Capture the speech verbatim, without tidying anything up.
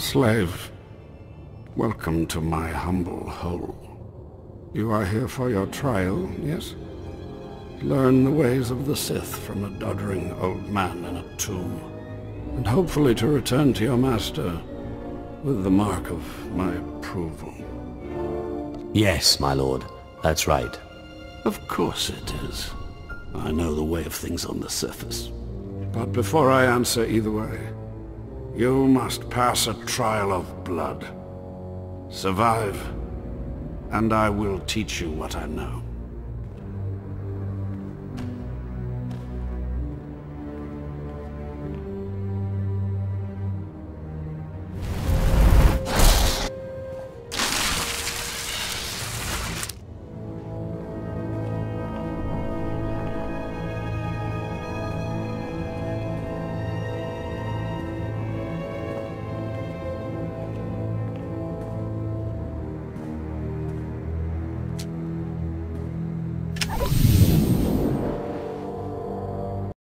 Slave, welcome to my humble hole. You are here for your trial, yes? Learn the ways of the Sith from a doddering old man in a tomb, and hopefully to return to your master with the mark of my approval. Yes, my lord. That's right. Of course it is. I know the way of things on the surface. But before I answer either way, you must pass a trial of blood. Survive, and I will teach you what I know.